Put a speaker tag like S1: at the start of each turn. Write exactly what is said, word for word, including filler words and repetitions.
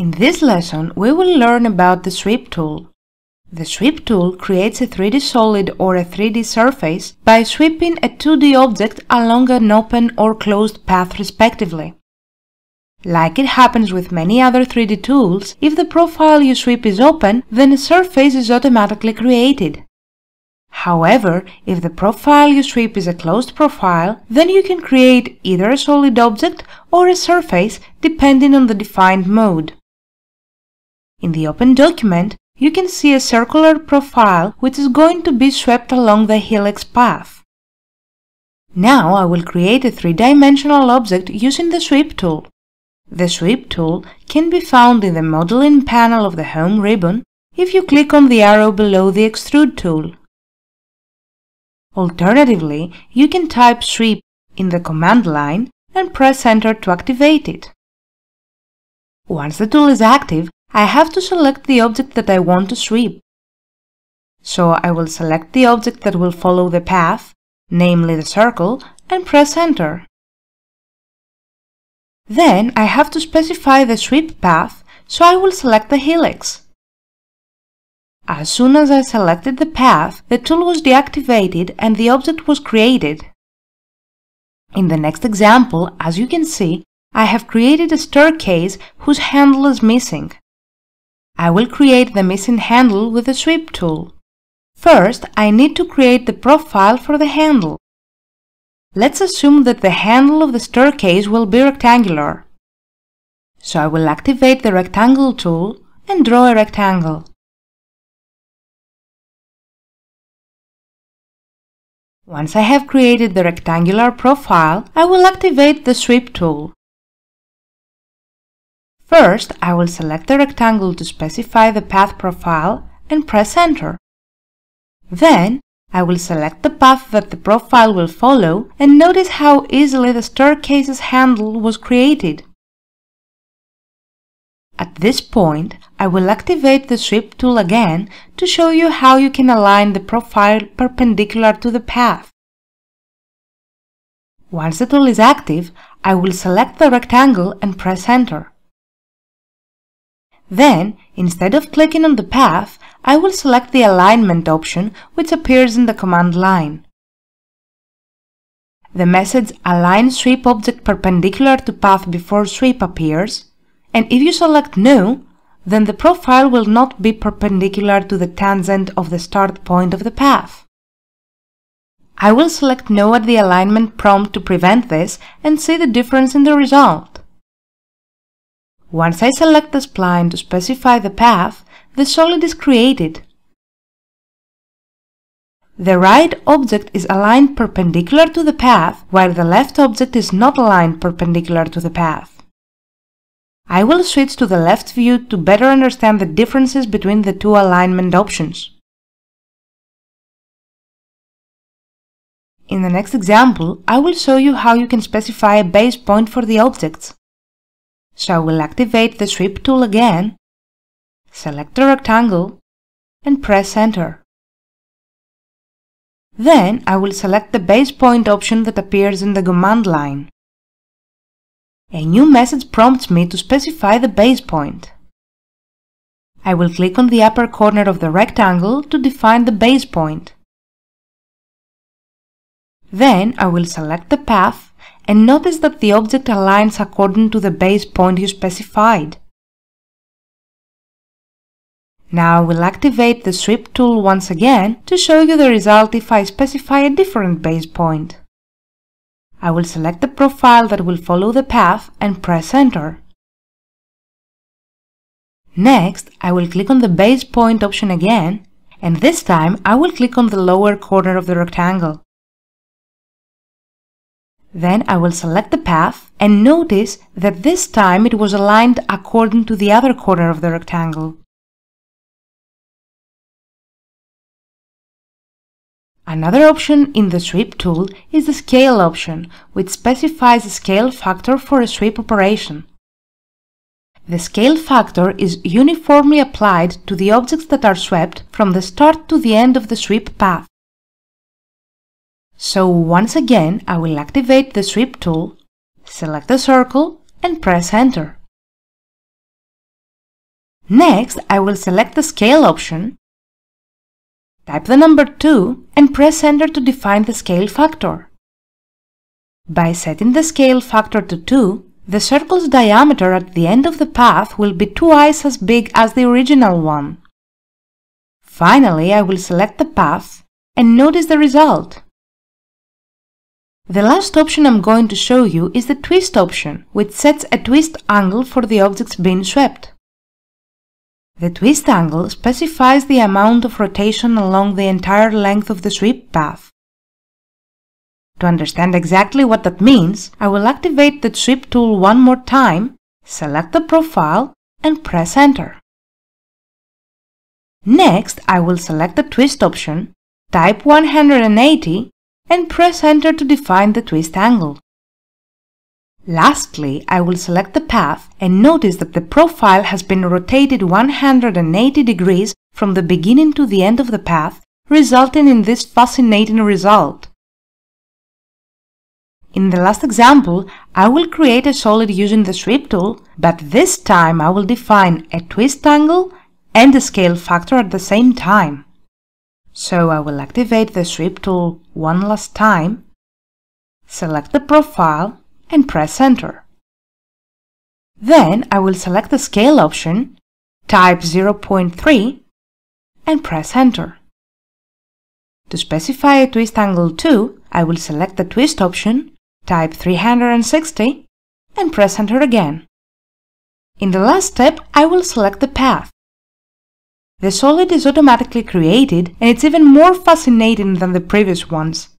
S1: In this lesson, we will learn about the sweep tool. The sweep tool creates a three D solid or a three D surface by sweeping a two D object along an open or closed path respectively. Like it happens with many other three D tools, if the profile you sweep is open, then a surface is automatically created. However, if the profile you sweep is a closed profile, then you can create either a solid object or a surface depending on the defined mode. In the open document, you can see a circular profile which is going to be swept along the helix path. Now I will create a three-dimensional object using the sweep tool. The sweep tool can be found in the modeling panel of the home ribbon if you click on the arrow below the extrude tool. Alternatively, you can type sweep in the command line and press enter to activate it. Once the tool is active, I have to select the object that I want to sweep. So I will select the object that will follow the path, namely the circle, and press enter. Then I have to specify the sweep path, so I will select the helix. As soon as I selected the path, the tool was deactivated and the object was created. In the next example, as you can see, I have created a staircase whose handle is missing. I will create the missing handle with the sweep tool. First, I need to create the profile for the handle. Let's assume that the handle of the staircase will be rectangular. So I will activate the rectangle tool and draw a rectangle. Once I have created the rectangular profile, I will activate the sweep tool. First, I will select the rectangle to specify the path profile and press enter. Then, I will select the path that the profile will follow and notice how easily the staircase's handle was created. At this point, I will activate the sweep tool again to show you how you can align the profile perpendicular to the path. Once the tool is active, I will select the rectangle and press enter. Then, instead of clicking on the path, I will select the alignment option which appears in the command line. The message Align Sweep Object Perpendicular to Path Before Sweep appears, and if you select No, then the profile will not be perpendicular to the tangent of the start point of the path. I will select No at the alignment prompt to prevent this and see the difference in the result. Once I select the spline to specify the path, the solid is created. The right object is aligned perpendicular to the path, while the left object is not aligned perpendicular to the path. I will switch to the left view to better understand the differences between the two alignment options. In the next example, I will show you how you can specify a base point for the objects. So I will activate the sweep tool again, select the rectangle, and press enter. Then I will select the base point option that appears in the command line. A new message prompts me to specify the base point. I will click on the upper corner of the rectangle to define the base point. Then I will select the path and notice that the object aligns according to the base point you specified. Now I will activate the sweep tool once again to show you the result if I specify a different base point. I will select the profile that will follow the path and press enter. Next, I will click on the base point option again, and this time I will click on the lower corner of the rectangle. Then I will select the path and notice that this time it was aligned according to the other corner of the rectangle. Another option in the sweep tool is the scale option, which specifies a scale factor for a sweep operation. The scale factor is uniformly applied to the objects that are swept from the start to the end of the sweep path. So once again, I will activate the sweep tool, select the circle and press enter. Next, I will select the scale option, type the number two and press enter to define the scale factor. By setting the scale factor to two, the circle's diameter at the end of the path will be twice as big as the original one. Finally, I will select the path and notice the result. The last option I'm going to show you is the twist option, which sets a twist angle for the objects being swept. The twist angle specifies the amount of rotation along the entire length of the sweep path. To understand exactly what that means, I will activate the sweep tool one more time, select the profile, and press enter. Next, I will select the twist option, type one hundred eighty, and press enter to define the twist angle. Lastly, I will select the path and notice that the profile has been rotated one hundred eighty degrees from the beginning to the end of the path, resulting in this fascinating result. In the last example, I will create a solid using the sweep tool, but this time I will define a twist angle and a scale factor at the same time. So I will activate the sweep tool one last time, select the profile, and press enter. Then I will select the scale option, type zero point three, and press enter. To specify a twist angle two, I will select the twist option, type three hundred sixty, and press enter again. In the last step, I will select the path. The solid is automatically created, and it's even more fascinating than the previous ones.